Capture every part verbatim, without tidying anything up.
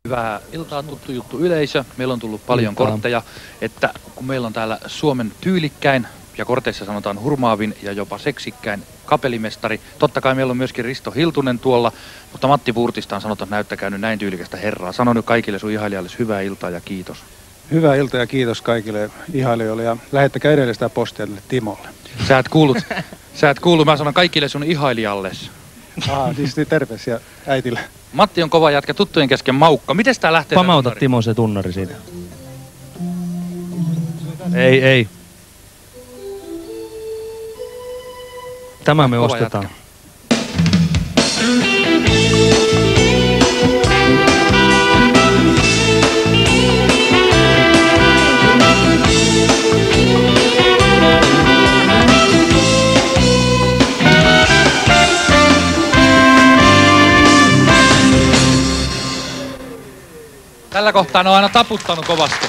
Hyvää iltaa, tuttu juttu yleisö. Meillä on tullut paljon Iltaa. kortteja, että kun meillä on täällä Suomen tyylikkäin ja korteissa sanotaan hurmaavin ja jopa seksikkäin kapelimestari. Totta kai meillä on myöskin Risto Hiltunen tuolla, mutta Matti Vuurtistaan sanotaan, että näyttäkää nyt näin tyylikästä herraa. Sano nyt kaikille sun ihailijalle hyvää iltaa ja kiitos. Hyvää iltaa ja kiitos kaikille ihailijoille ja lähettäkää edelleen sitä postia tälle Timolle. Sä et kuullut, sä et kuullut, mä sanon kaikille sun ihailijalles. Aha, siis terveisiä äitille. Matti on kova jätkä, tuttujen kesken maukka. Miten tää lähtee? Pamauta Timo se tunnari siitä. Ei, ei. Tämä me Kova ostetaan. jätkä. Tällä kohtaa ne on aina taputtanut kovasti.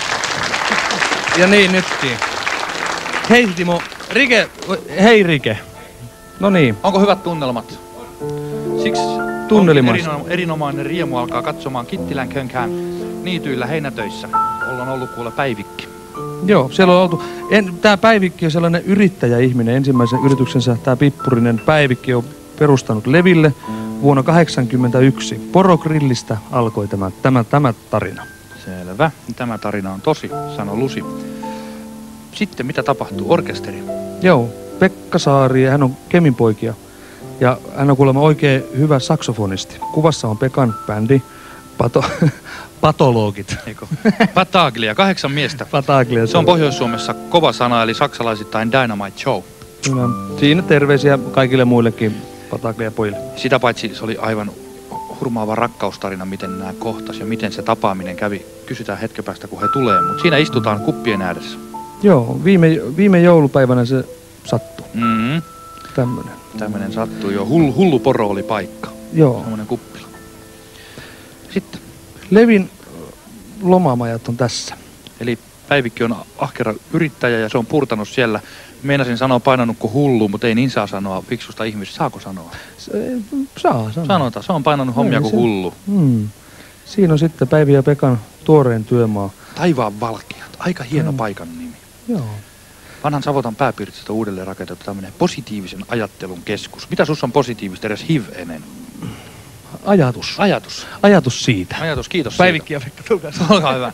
Ja niin nytkin. Hei Timo, Rike, hei Rike. No niin, Onko hyvät tunnelmat? Siksi Tunnelmassa. on erino- erinomainen riemu alkaa katsomaan Kittilän könkään niityillä heinätöissä. Ollaan ollut kuule päivikki. joo, siellä on oltu. En, tää Päivikki on sellainen yrittäjäihminen. Ensimmäisen yrityksensä tää pippurinen Päivikki on perustanut Leville vuonna kahdeksankymmentäyksi. Porogrillistä alkoi tämä, tämä, tämä tarina. Selvä. Tämä tarina on tosi, sanoi Lusi. Sitten mitä tapahtuu? Orkesteri. Joo, Pekka Saari, hän on Kemin poikia. Ja hän on kuulemma oikein hyvä saksofonisti. Kuvassa on Pekan bändi, pato, patologit. Eikö? Pataglia, kahdeksan miestä. Pataglia. Se on Pohjois-Suomessa kova sana, eli saksalaisittain Dynamite Show. Kyllä. Siinä terveisiä kaikille muillekin Pataglia pojille. Sitä paitsi se oli aivan hurmaava rakkaustarina, miten nämä kohtas ja miten se tapaaminen kävi. Kysytään hetken päästä, kun he tulee, mutta siinä istutaan kuppien ääressä. Joo, viime, viime joulupäivänä se sattui. Mm-hmm. Tämmönen. Tämmöinen sattuu jo. Hullu, hullu poro oli paikka. Joo. Semmoinen kuppila. Sitten. Levin lomamajat on tässä. Eli Päivikki on ahkera yrittäjä ja se on purtanut siellä. Meinasin sanoa painanut kuin hullu, mutta ei niin saa sanoa fiksusta ihmisestä. Saako sanoa? Se, saa sanoa. Sanotaan, se on painanut hommia kuin se- hullu. Hmm. Siinä on sitten Päivi ja Pekan tuoreen työmaa. Taivaan valkeat. Aika hieno Mm. paikan nimi. Joo. Vanhan Savotan pääpiirtistä uudelleen rakennettu tämmöinen positiivisen ajattelun keskus. Mitä sus on positiivista edes hivenen? Ajatus. Ajatus. Ajatus siitä. Ajatus, kiitos Päivikki ja Pekka, tulkaa. siitä. Olkaa hyvä.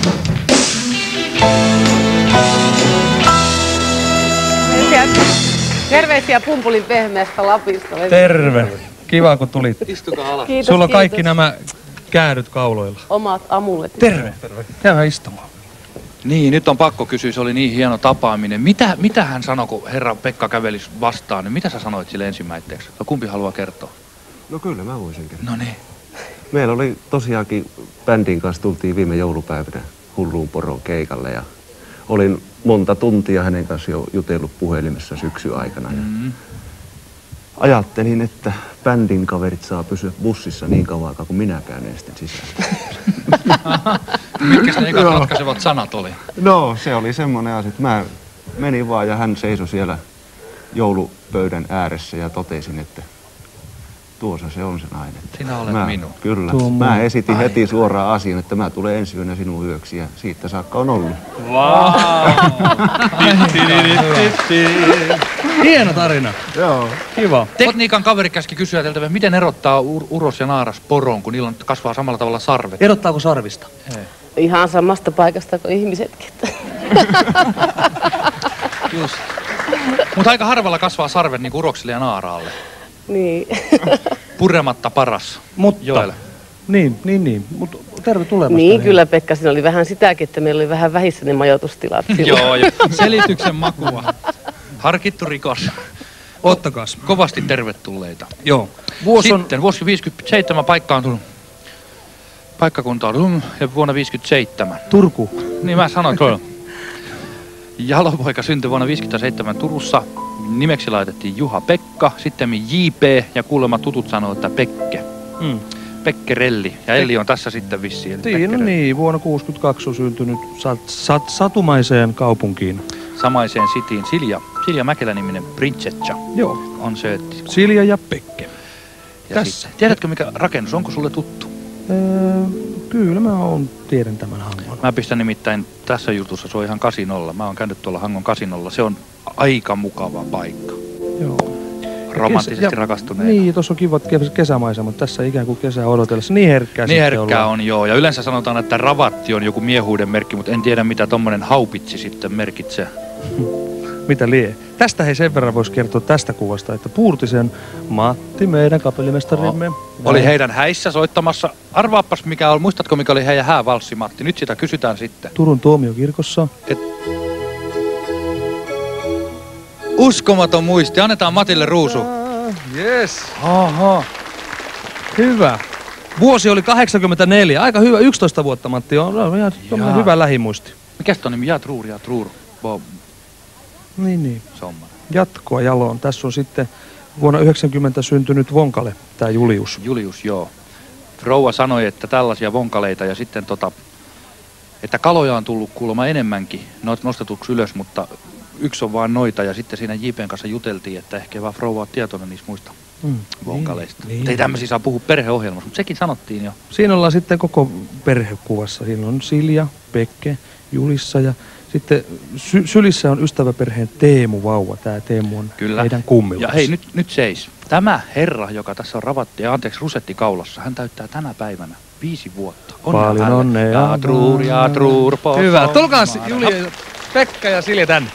Terveisiä Pumpulin pehmeästä Lapista. Terve. Kiva kun tulit. Istukaa alas. Kiitos, Sulla on kaikki kiitos. nämä kääryt kauloilla. Omat amuletit. Terve. Terve. Käydä istumaan. Niin, nyt on pakko kysyä, se oli niin hieno tapaaminen. Mitä, mitä hän sanoi, kun herra Pekka käveli vastaan? Niin mitä sä sanoit sille ensimmäiseksi? No, kumpi haluaa kertoa? No kyllä mä voisin kertoa. No niin. Meillä oli tosiaankin bändin kanssa, tultiin viime joulupäivänä Hulluun Poron keikalle ja olin monta tuntia hänen kanssa jo jutellut puhelimessa syksyn aikana. Ja Mm. ajattelin, että bändin kaverit saa pysyä bussissa niin kauan aikaa kuin minä käyn ensin sisällä. Mitkä ne ekat ratkaisevat sanat oli? No se oli semmoinen asia, että mä menin vaan ja hän seisoi siellä joulupöydän ääressä ja totesin, että tuossa se on se nainen. Sinä olet Mä, minun. Kyllä. Tuo mun. Mä esitin heti suoraan asian, että mä tulen ensi yönä sinun yöksi ja siitä saakka on ollut. Hieno tarina. Joo. Kiva. Tekniikan kaveri käski kysyä teiltä, miten erottaa ur- uros ja naaras poron, kun niillä on kasvaa samalla tavalla sarvet? Erottaako sarvista? Ihan samasta paikasta kuin ihmisetkin. Just. Mutta aika harvalla kasvaa sarvet niin kuin uroksille ja naaraalle. Niin. Purematta paras. Mutta, Joel. niin, niin, niin. Mutta terve tulemasta. Niin kyllä Pekka, siinä oli vähän sitäkin, että meillä oli vähän vähissä ne majoitustilat silloin. Joo, ja selityksen makua. Harkittu rikos. Ottakas. Kovasti tervetulleita. Joo. Vuosi on... Sitten vuosi viisikymmentäseitsemän paikka on tullut. Paikkakunta on tullut ja vuonna viisikymmentäseitsemän. Turku. Niin mä sanoin kyllä. Jalopoika syntyi vuonna viisikymmentäseitsemän Turussa. Nimeksi laitettiin Juha-Pekka, sitten J P ja kuulemma tutut sanoo, että Pekke. Mm. Pekkerelli. Ja Elli on tässä sitten vissiin. eli Niin, no Pekkerelli. niin, vuonna kuusikymmentäkaksi on syntynyt sat, sat, satumaiseen kaupunkiin. Samaiseen sitiin Silja. Silja Mäkelä-niminen Princetcha Joo. on söötti. Silja ja Pekke. Ja Tässä. sitten, tiedätkö mikä rakennus, onko sulle tuttu? Öö, Kyllä mä oon, tiedän tämän Hangon. Mä pistän nimittäin tässä jutussa, se on ihan kasinolla. Mä oon käynyt tuolla Hangon kasinolla. Se on aika mukava paikka. Joo. Romanttisesti Ja- rakastuneena. Niin, tuossa on kivat kes- kesämaisemat. Tässä ikään kuin kesää odotellessa. Niin herkkää Niin sitten herkkää ollaan. on, joo. Ja yleensä sanotaan, että ravatti on joku miehuuden merkki, mutta en tiedä mitä tommonen haupitsi sitten merkitsee. Mitä lie? Tästä hei sen verran voisi kertoa tästä kuvasta, että Puurtisen Matti, meidän kapellimestarimme. Oli heidän häissä soittamassa. Arvaappas mikä oli, muistatko mikä oli heidän häävalssi, Matti? Nyt sitä kysytään sitten. Turun tuomiokirkossa. Uskomaton muisti. Annetaan Matille ruusu. Yes. Oho. Hyvä. Vuosi oli kahdeksankymmentäneljä. Aika hyvä. yksitoista vuotta, Matti. On, on ihan tommonen Jaa. hyvä lähimuisti. Mikäs ton nimi? Jatruur, Jatruur. Bom. Niin, niin. Somman. Jatkoa jaloon. Tässä on sitten vuonna yhdeksänkymmentä syntynyt Vonkale, tämä Julius. Julius, joo. Rouva sanoi, että tällaisia vonkaleita ja sitten tota, että kaloja on tullut kuulemma enemmänkin no- nostetuksi ylös, mutta yksi on vaan noita ja sitten siinä J P:n kanssa juteltiin, että ehkä vaan rouva on tietoinen niistä muista Mm. vonkaleista. Niin, Niin, ei niin. tämmöisiä saa puhua perheohjelmassa, mutta sekin sanottiin jo. Siinä ollaan sitten koko perhekuvassa. Siinä on Silja, Pekke, Julissa ja sitten sy- sylissä on ystäväperheen Teemu vauva. Tämä Teemu on Kyllä. heidän kummillansa. Ja hei, nyt, nyt seis. Tämä herra, joka tässä on ravatti ja anteeksi rusetti kaulassa, hän täyttää tänä päivänä viisi vuotta. Paljon hänelle. onnea. Jatruur, Jatruur, po- Hyvä. Tulkaa somman. Julia, Pekka ja Silja tänne.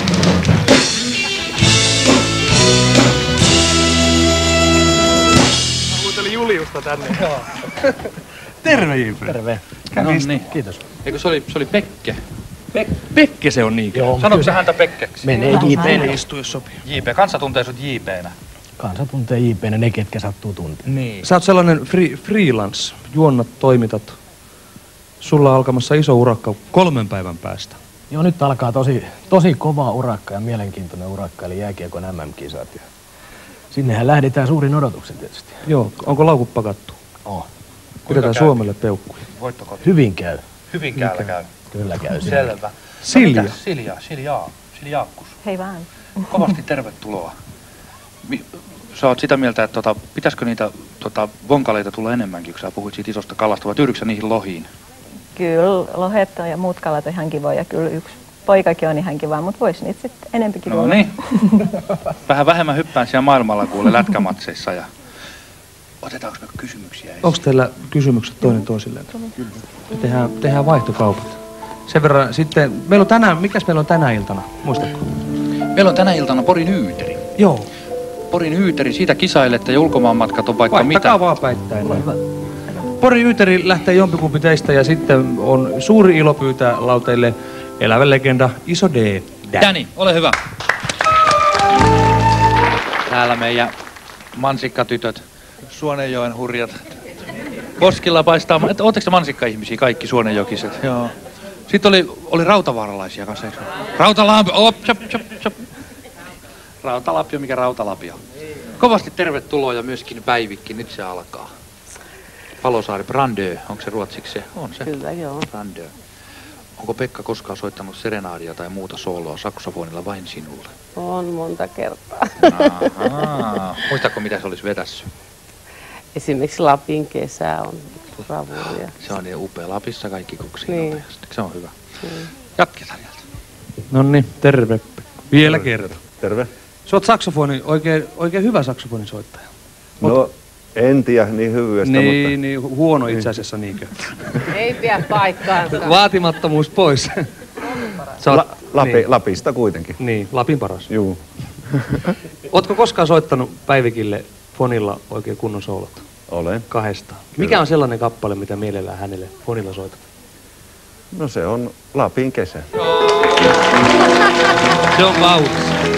Mä huutelin Juliusta tänne. Terve J P. Terve. No niin. Kiitos. Eikö se oli, se oli Pekke? Pekke se on niinkö? Joo, Sanoiko sä häntä Pekkeksi? menee J P. Istu jos sopii. J P, kansa tuntee sut J P:nä. Kansa tuntee J P:nä ne, ketkä sattuu tuntea. Niin. Sä oot sellainen free, freelance, juonnat, toimitat. Sulla on alkamassa iso urakka kolmen päivän päästä. Joo, nyt alkaa tosi, tosi kova urakka ja mielenkiintoinen urakka, eli jääkiekon M M-kisat. Ja sinnehän lähdetään suurin odotuksen tietysti. Joo, onko laukut pakattu? Oh. Pidetään käy? Suomelle peukkuja. Voittoko? Hyvin käy. Hyvinkäällä käy. Kyllä käy. Selvä. Silja. No mitäs Silja, Siljaa, Siljaakkus. Hei vaan. Kovasti tervetuloa. Mi- Sä oot sitä mieltä, että tota, pitäisikö niitä tota, vonkaleita tulla enemmänkin, kun sä puhuit siitä isosta kalasta, vai tyydyksä niihin lohiin? Kyllä lohet ja muut kalat on ihan kivoja. Kyllä yksi poikakin on ihan kiva, mutta vois niitä sitten enempikin No tulla. niin. Vähän vähemmän hyppään siellä maailmalla kuule lätkämatseissa. Ja... Otetaanko me kysymyksiä ensin? Onko teillä kysymykset toinen toisilleen? Kyllä. Tehdään, tehdään vaihtokaupat. Sen verran sitten, meillä on tänään, mikäs meillä on tänä iltana? Muistatko? Meillä on tänä iltana Porin Yyteri. Joo. Porin Yyteri, siitä kisailette ja ulkomaanmatkat on vaikka Vaihtakaa mitä. vaan päittäin. Pori Yyteri lähtee jompikumpi teistä ja sitten on suuri ilo pyytää lauteille elävä legenda Iso D. Danny, ole hyvä. Täällä meidän mansikkatytöt, Suonenjoen hurjat. Koskilla paistaa, ootteko te mansikka-ihmisiä kaikki suonenjokiset? Joo. Sitten oli, oli rautavaaralaisia kanssa, eikö? Rautalapio, op, chop, chop, chop. Rautalapio, mikä rautalapio. Kovasti tervetuloa ja myöskin Päivikki, nyt se alkaa. Palosaari, Brandö, onko se ruotsiksi se? On se. Kyllä, joo. Brandö. Onko Pekka koskaan soittanut serenaadia tai muuta sooloa saksofonilla vain sinulle? On monta kertaa. Ahaa. Muistatko mitä se olisi vetässyt? Esimerkiksi Lapin kesä on bravuria. Se on niin upea. Lapissa kaikki kuksii Niin. nopeasti. Se on hyvä. Mm. Jatketaan sieltä. No niin, terve. Vielä kerran. Terve. Sä oot saksofoni, oikein, oikein hyvä saksofonisoittaja. No, en tiedä niin hyvyydestä, Niin, mutta... niin, huono itse asiassa niinkö. Ei pidä paikkaansa. Vaatimattomuus pois. Sä oot, La, Lapi, niin, Lapista kuitenkin. niin, Lapin paras. Juu. Ootko koskaan soittanut Päivikille fonilla oikein kunnon soolot? Olen. Kahdestaan. Mikä on sellainen kappale, mitä mielellään hänelle fonilla soitat? No se on Lapin kesä. Se on kaunis.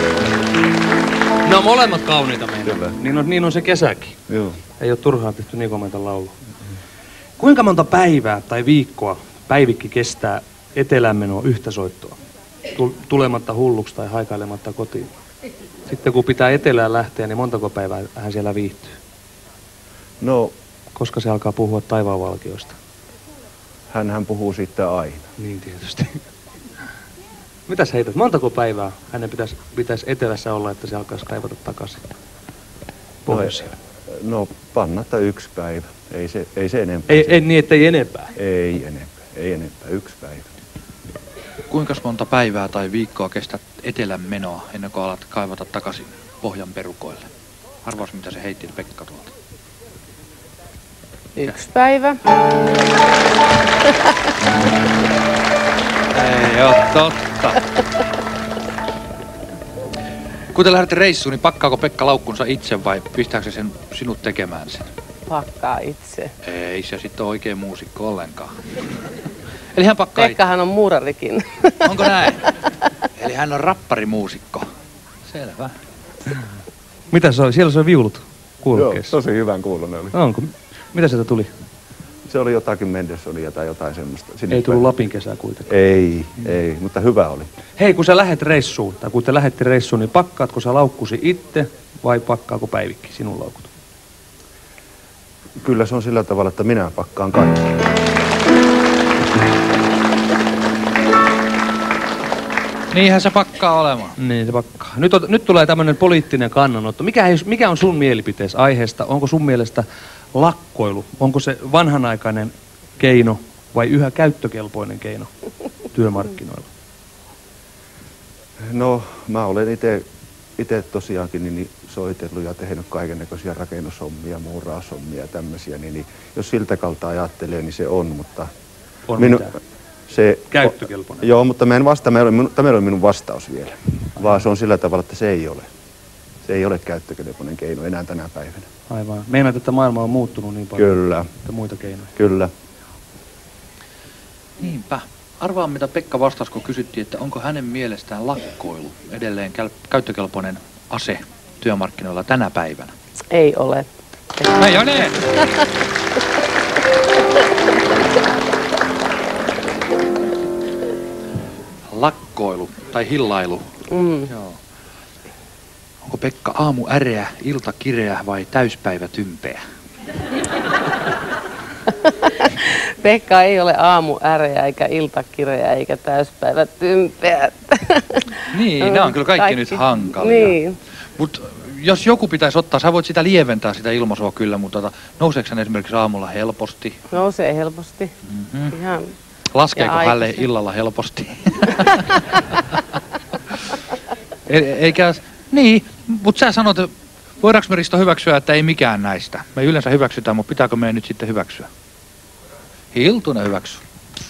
Ne on molemmat kauniita meidän. Kyllä. Niin on, niin on se kesäkin. Joo. Ei ole turhaan tehty niin komeita laulua. Kuinka monta päivää tai viikkoa Päivikki kestää eteläänmenoa yhtä soittoa? Tul- tulematta hulluksi tai haikailematta kotiin. Sitten kun pitää etelään lähteä, niin montako päivää hän siellä viihtyy? No, Koska se alkaa puhua taivaanvalkioista. hänhän puhuu sitten aina. Niin tietysti. Mitäs heität? Montako päivää hänen pitäisi, pitäisi etelässä olla, että se alkaisi kaivata takaisin pohjoiseen? No, Pannata yksi päivä. Ei se, ei se enempää. Ei, ei niin, että ei enempää. Ei enempää. Ei enempää. Yksi päivä. Kuinka monta päivää tai viikkoa kestää etelän menoa ennen kuin alat kaivata takaisin pohjan perukoille? Arvaus, mitä se heitti Pekka tuolta. Yksi päivä. Ei oo totta. Kun te lähdette reissuun, niin pakkaako Pekka laukkunsa itse vai pistääkö se sen sinut tekemään sen? Pakkaa itse. Ei se sitten ole oikein muusikko ollenkaan. Eli hän pakkaa itse. Pekkahan on muurarikin. Onko näin? Eli hän on rapparimuusikko. Selvä. Mitä se oli? Siellä se on viulut Joo, kuulokkeessa. tosi hyvän kuulonen oli. Onko? Mitä sieltä tuli? Se oli jotakin Mendelssonia tai jotain semmoista. Sinne Ei tullut päin. Lapin kesää kuitenkaan. Ei, ei, mutta hyvä oli. Hei, kun sä lähet reissuun, tai kun te lähette reissuun, niin pakkaatko sä laukkusi itse vai pakkaako Päivikki sinun laukut? Kyllä se on sillä tavalla, että minä pakkaan kaikki. Niinhän se pakkaa olemaan. Niin, se pakkaa. Nyt, on, nyt tulee tämmöinen poliittinen kannanotto. Mikä, ei- mikä on sun mielipitees aiheesta? Onko sun mielestä lakkoilu? Onko se vanhanaikainen keino vai yhä käyttökelpoinen keino työmarkkinoilla? No, mä olen itse itse tosiaankin niin soitellut ja tehnyt kaikennäköisiä rakennushommia, muuraushommia ja tämmöisiä, niin, niin jos siltä kautta ajattelee, niin se on, mutta... On minu, mitä? se, Käyttökelpoinen. Joo, mutta mä en vasta, mä ei ole minun, tämä ei ole minun vastaus vielä, vaan se on sillä tavalla, että se ei ole. Se ei ole käyttökelpoinen keino enää tänä päivänä. Aivan. Meinaat, että maailma on muuttunut niin paljon. Kyllä, Että muita keinoja. kyllä. Niinpä. Arvaa, mitä Pekka vastasi, kun kysyttiin, että onko hänen mielestään lakkoilu edelleen käl- käyttökelpoinen ase työmarkkinoilla tänä päivänä. Ei ole. Ei ole niin. Lakkoilu tai hillailu. Mm. Joo. Onko Pekka aamu äreä, ilta kireä vai täyspäivä tympeä? Pekka ei ole aamu äreä, eikä ilta kireä, eikä täyspäivä tympeä. Niin, nämä on kyllä kaikki, kaikki. nyt hankalia. Niin. Mut jos joku pitäisi ottaa, sä voit sitä lieventää sitä ilmaisua kyllä, mutta tota, nouseeko hän esimerkiksi aamulla helposti? Nousee helposti. Mm-hmm. Ihan. Laskeeko Ja hänelle aikaisin. illalla helposti? E- eikä... Niin, mutta sä sanot, voidaanko me Risto hyväksyä, että ei mikään näistä? Me yleensä hyväksytään, mutta pitääkö me nyt sitten hyväksyä? Hiltunen hyväksy.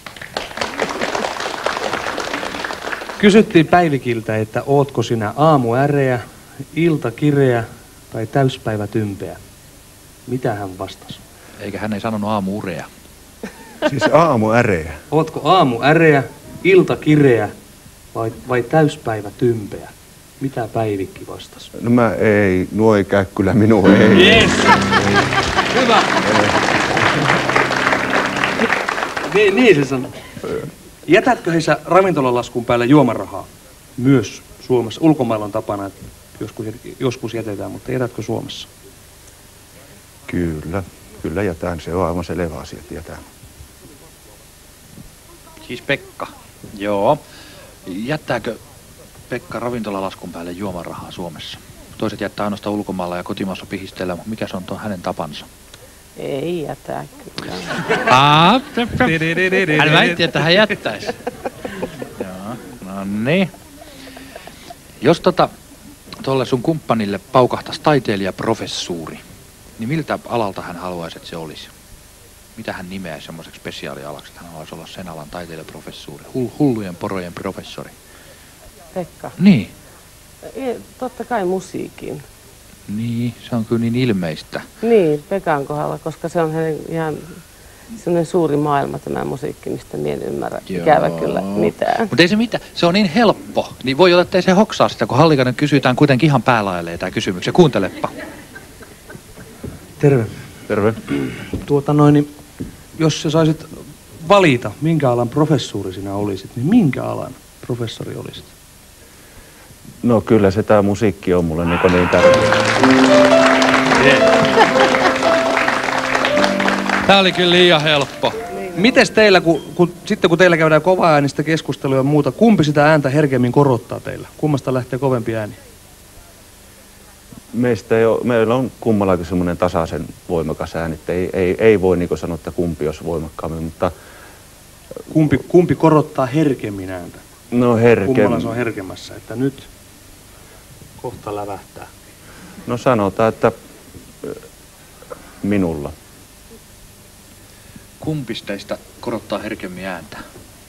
Kysyttiin Päivikiltä, että ootko sinä aamu äreä, ilta kireä tai täyspäivä tympeä. Mitä hän vastasi? Eikä hän ei sanonut aamu-urea. Siis aamu äreä. Ootko aamu äreä, ilta kireä vai, vai täyspäivä tympeä? Mitä Päivikki vastasi? No mä ei, nuo ei käy kyllä minua, ei. Yes! Hyvä! Niin, niin se sanoo. Jätätkö he sä ravintolalaskun päälle juomarahaa myös Suomessa? Ulkomailla on tapana, että joskus, joskus jätetään, mutta jätätkö Suomessa? Kyllä, kyllä jätän, se on aivan selvä asia, että jätän. Siis Pekka. Joo. Jättääkö Pekka ravintolalaskun päälle juomarahaa Suomessa? Toiset jättää ainoastaan ulkomailla ja kotimaassa pihisteellä, mutta mikä se on tuon hänen tapansa? Ei jätä kyllä. Aa, hän väitti, että hän jättäisi. Joo, no niin. Jos tota, tuolle sun kumppanille paukahtaisi taiteilijaprofessuuri, niin miltä alalta hän haluaisi, että se olisi? Mitä hän nimeäisi semmoiseksi spesiaalialaksi, että hän haluaisi olla sen alan taiteilijaprofessuuri? Hull- hullujen porojen professori. Pekka. Niin. Ei, totta kai musiikin. Niin, se on kyllä niin ilmeistä. Niin, Pekan kohdalla, koska se on hänen ihan sellainen suuri maailma tämä musiikki, mistä minä en ymmärrä ikävä kyllä mitään. Mutta ei se mitään, se on niin helppo. Niin voi olla, että ei se hoksaa sitä, kun Hallikainen kysytään kuitenkin ihan päälailleen tämä kysymyksen. Kuuntelepa. Terve. Terve. Tuota noin, niin jos sä saisit valita, minkä alan professuuri sinä olisit, niin minkä alan professori olisit? No kyllä se tää musiikki on mulle niin, niin tärkeä. Tämä oli kyllä liian helppo. Mites teillä, kun, kun, sitten kun teillä käydään kovaa äänistä keskustelua ja muuta, kumpi sitä ääntä herkemmin korottaa teillä? Kummasta lähtee kovempi ääni? Meistä ei ole, meillä on kummallakin semmoinen tasaisen voimakas ääni, että ei, ei, ei voi niin sanoa, että kumpi olisi voimakkaammin, mutta... Kumpi, kumpi korottaa herkemmin ääntä? No herkemmin. Kummalla se on herkemmässä, että nyt kohta lävähtää? No sanotaan, että minulla. Kumpis teistä korottaa herkemmin ääntä?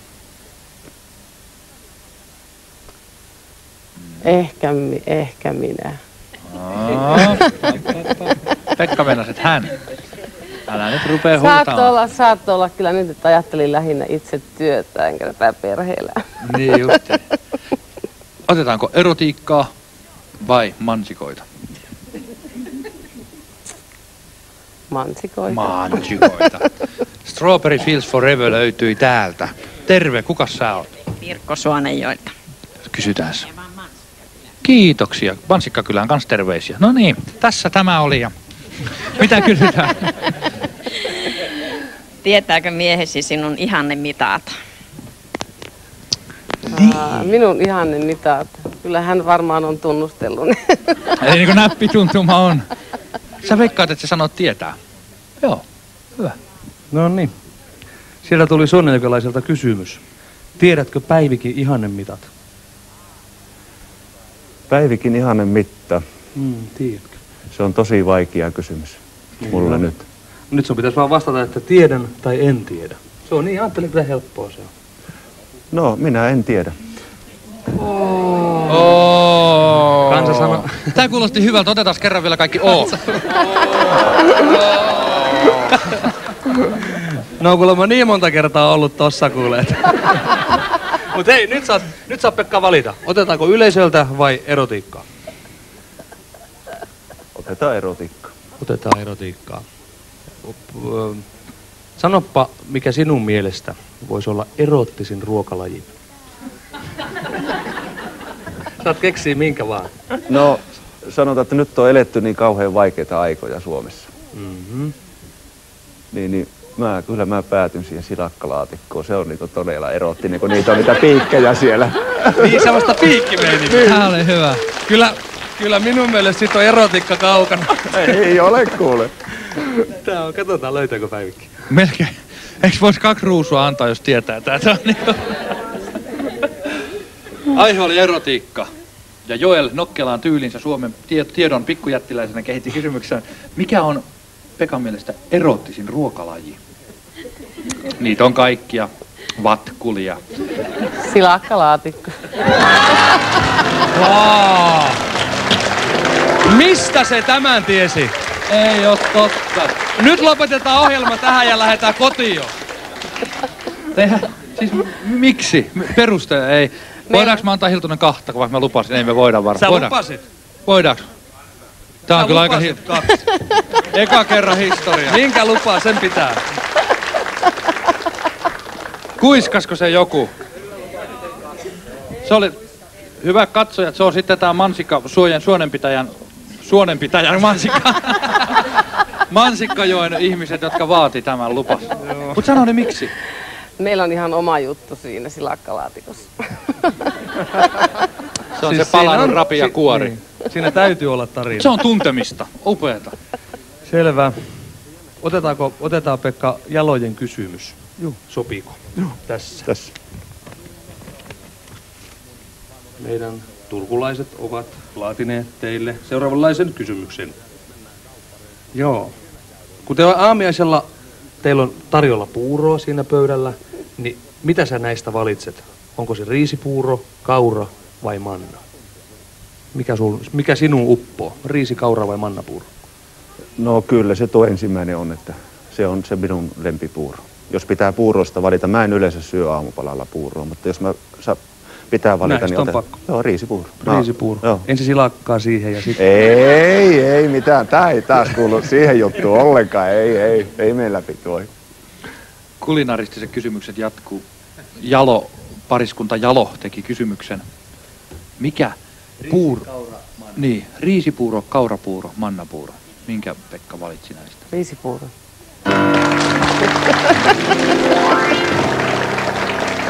Ehkä, ehkä minä. Aa, Pekka meinasi, että hän. Älä nyt rupee Saattoi huutamaan. olla, saattoi olla kyllä nyt, että ajattelin lähinnä itse työtä, enkä tätä perheellä. Niin justi. Otetaanko erotiikkaa vai mansikoita? Mansikoita. Mansikoita. Strawberry Fields Forever löytyi täältä. Terve, kuka sä oot? Pirkko Suonenjoelta. Kysytään. Kiitoksia. Mansikkakylään kans terveisiä. No niin, tässä tämä oli. Ja mitä kysytään? Tietääkö miehesi sinun ihanne mitata? Aa, minun ihanne mitat. Kyllä hän varmaan on tunnustellut. Eli niin kuin näppituntuma on. Sä veikkaat, että sä sanot tietää. Joo, hyvä. No niin. Siellä tuli suonenjokelaiselta kysymys. Tiedätkö Päivikin ihannen mitat? Päivikin ihanen mitta. Mm, tiedätkö? Se on tosi vaikea kysymys mulla Kyllä. nyt. Nyt sun pitäisi vaan vastata, että tiedän tai en tiedä. Se on niin, ajattelin, että helppoa se on. No, minä en tiedä. Oh. Kansa sano. Tää kuulosti hyvältä. Otetaan kerran vielä kaikki oo. No kuulemma niin monta kertaa ollut tossa kuuleet. Mut hei, nyt saat, nyt saat Pekka valita. Otetaanko yleisöltä vai erotiikkaa? Otetaan erotiikka. Otetaan erotiikkaa. Sanoppa, mikä sinun mielestä voisi olla erottisin ruokalaji? Saat keksiä minkä vaan. No, sanotaan, että nyt on eletty niin kauhean vaikeita aikoja Suomessa. Mm-hmm. Niin, niin mä, kyllä mä päätyn siihen silakkalaatikkoon. Se on niinku todella erottinen, kun niitä on niitä piikkejä siellä. Niin, semmoista piikkimeininkiä. Tää oli hyvä. Kyllä, kyllä minun mielestä sit on erotiikka kaukana. Ei ole kuule. Tää on, katsotaan löytääkö Päivikki. Melkein. Eiks vois kaksi ruusua antaa, jos tietää tää? Tää on niinku... Aihe oli erotiikka. Ja Joel Nokkelaan tyylinsä Suomen tie- tiedon pikkujättiläisenä kehitti kysymyksen, mikä on Pekan mielestä erottisin ruokalaji? Niitä on kaikkia. Vatkulia. Silakkalaatikko. Wow. Mistä se tämän tiesi? Ei oo totta. Nyt lopetetaan ohjelma tähän ja lähdetään kotiin. Tehdä, siis m- miksi? M- Peruste ei. Voidaanko mä antaa Hiltunen kahta, kun mä lupasin? Ei me voida varmaan. Sä Voidaanko? lupasit. Voidaanko? Tää on Sä kyllä aika lupasit hi- kaksi. Eka kerran historia. Minkä lupaa sen pitää? Kuiskasko se joku? Se oli, hyvä katsojat, se on sitten tää mansikka suojen suonenpitäjän, suonenpitäjän mansikka. Mansikkajoen ihmiset, jotka vaati tämän lupas. Mut sano ne miksi? Meillä on ihan oma juttu siinä silakkalaatikossa. Se on Siis se palanut siinä on- rapia si- kuori. niin. Siinä täytyy olla tarina. Se on tuntemista. Upeeta. Selvä. Otetaanko, otetaan Pekka Jalojen kysymys. Joo. Sopiiko? Joo. Tässä. Tässä. Meidän turkulaiset ovat laatineet teille seuraavanlaisen kysymyksen. Joo. Kun te aamiaisella teillä on tarjolla puuroa siinä pöydällä, niin mitä sä näistä valitset? Onko se riisipuuro, kaura vai manna? Mikä, sul, mikä sinun uppoo? Riisi, kaura vai mannapuuro? No kyllä se tuo ensimmäinen on, että se on se minun lempipuuro. Jos pitää puuroista valita, mä en yleensä syö aamupalalla puuroa, mutta jos mä sa, pitää valita, Näistä niin on otan. pakko. Joo, riisipuuro. Riisipuuro. Joo. Ensin silakkaa siihen ja sitten... Ei, ei mitään. Tää ei taas kuulu siihen juttuun ollenkaan. Ei, ei, ei meillä voi. Kulinaristiset kysymykset jatkuu. Jalo, pariskunta Jalo teki kysymyksen. Mikä puuro? Niin, riisipuuro, kaurapuuro, mannapuuro. Minkä Pekka valitsi näistä? Riisipuuro.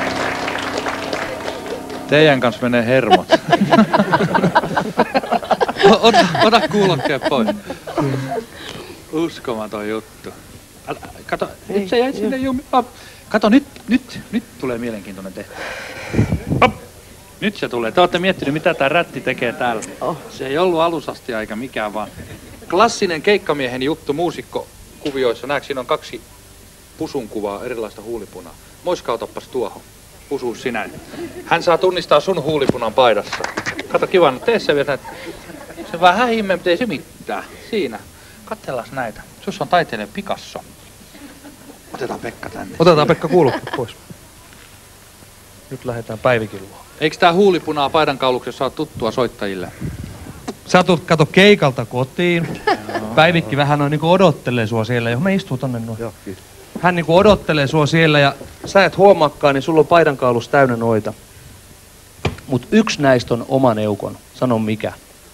Teidän kanssa menee hermot. ota, ota kuulokkeet pois. Uskomaton juttu. Älä, kato, nyt se jäi sinne jumi. Kato, nyt, nyt, nyt tulee mielenkiintoinen tehtävä. Hop. Nyt se tulee. Te olette miettinyt, mitä tää rätti tekee täällä. Oh. Se ei ollut alusasti eikä mikään, vaan klassinen keikkamiehen juttu muusikkokuvioissa. Näetkö, siinä on kaksi pusun kuvaa, erilaista huulipunaa. Moiskautappas tuohon. Pusu sinä. Hän saa tunnistaa sun huulipunan paidassa. Kato, kiva, no tee se vielä. Se vähän himme, mutta ei se mitään. Siinä. Katsellaan näitä. Sus on taiteilija Picasso. Otetaan Pekka tänne. Otetaan Pekka kuulokkeet pois. Nyt lähdetään Päivikin luo. Eikö tää huulipunaa paidankauluksessa ole tuttua soittajille? Sä tulet, kato, keikalta kotiin. Päivikki vähän noin niinku odottelee sua siellä. Johon me istuu tonne noin. Joo, kiitos. Hän niinku odottelee sua siellä ja sä et huomaakaan, niin sulla on paidankaulus täynnä noita. Mut yksi näistä on oman eukon. Sano mikä.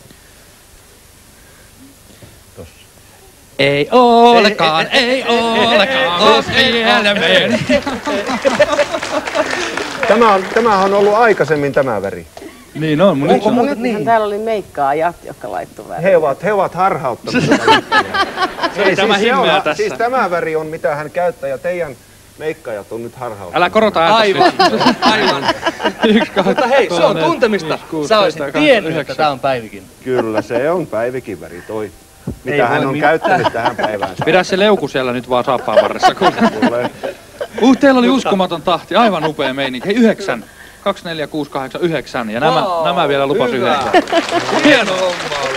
Tossa. Ei olekaan, ei, ei, ei olekaan, siellä meni. Tämä on, tämähän on ollut aikaisemmin tämä väri. Niin on, mun Onko on. nyt niin? Täällä oli meikkaajat, jotka laittoi väriä. He ovat, he ovat harhauttaneet. Ei, tämä siis, himmeä on, tässä. siis tämä väri on mitä hän käyttää ja teidän meikkaajat on nyt harhauttaneet. Älä korota ääntä. Aivan, aivan. Yksi, kaksi, Mutta hei, se on kolme, tuntemista. viisi, kuusi, Sä olisit seitsemän, tiennyt, kahdeksan, että tää on Päivikin. Kyllä, se on Päivikin väri toi. Mitä Ei hän voi on mitään. käyttänyt tähän päivään. Pidä se leuku siellä nyt vaan saappaan varressa. Tulee. Uh, teillä oli uskomaton tahti, aivan upea meininki. Hei, yhdeksän. Kaksi, neljä, kuusi, kahdeksan, yhdeksän. Ja nämä, Wow, nämä vielä lupas hyvä. yhdeksän. Hieno homma oli.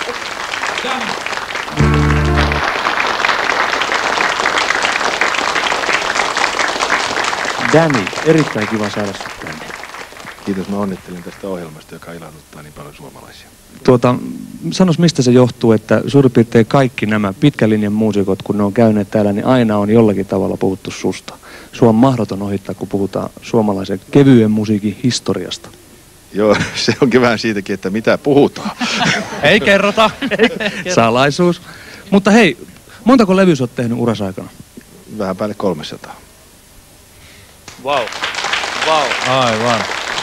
Danny, erittäin kiva saada sut tänne. Kiitos, mä onnittelen tästä ohjelmasta, joka ilahduttaa niin paljon suomalaisia. Tuota, sanos mistä se johtuu, että suurin piirtein kaikki nämä pitkän linjan muusikot, kun ne on käyneet täällä, niin aina on jollakin tavalla puhuttu susta. Sua on mahdoton ohittaa, kun puhutaan suomalaisen kevyen musiikin historiasta. Joo, se onkin vähän siitäkin, että mitä puhutaan. Ei kerrota. Salaisuus. Mutta hei, montako levyä sä oot tehnyt uras aikana? Vähän päälle kolmesataa. Vau. Vau. Aivan.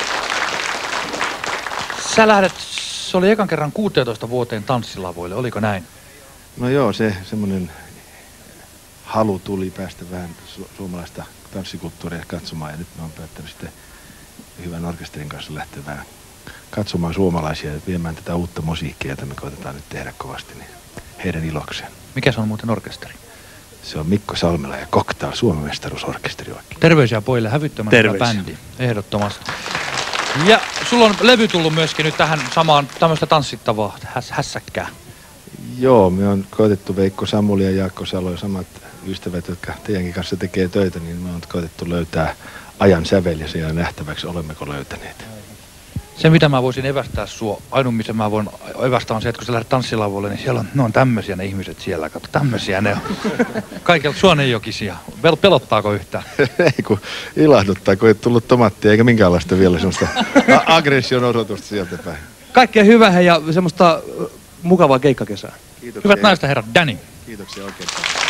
Sä lähdet, se oli ekan kerran kuusitoista vuoteen tanssilavoille, oliko näin? No joo, se semmoinen halu tuli päästä vähän su- suomalaista tanssikulttuuria katsomaan. Ja nyt mä oon päättänyt sitten hyvän orkesterin kanssa lähteä vähän katsomaan suomalaisia ja viemään tätä uutta musiikkia, jota me koitetaan nyt tehdä kovasti niin heidän ilokseen. Mikä se on muuten orkesteri? Se on Mikko Salmela ja Cocktail, Suomen mestaruusorkesteri oikein. Terveisiä pojille, hävyttömän hyvä Terveisiä. bändi, ehdottomasti. Ja sulla on levy tullut myöskin nyt tähän samaan tämmöistä tanssittavaa häs, hässäkkää. Joo, me on koetettu Veikko Samuli ja Jaakko Salo ja samat ystävät, jotka teidänkin kanssa tekee töitä, niin me on koetettu löytää ajan sävel ja siellä nähtäväksi, olemmeko löytäneet. Se mitä mä voisin evästää sua, ainut missä mä voin evästää on se, että kun sä lähdet tanssilavoille, niin siellä on, ne on tämmöisiä ne ihmiset siellä, kato, tämmöisiä ne on. Kaikilla suonenjokisia. Pel- pelottaako yhtään? Ei kun ilahduttaa, kun ei tullut tomaattia eikä minkäänlaista vielä semmoista a- aggression odotusta sieltä päin. Kaikkea hyvää ja semmoista äh, mukavaa keikkakesää. Kiitoksia. Hyvät naiset ja herrat, Danny. Kiitoksia oikein.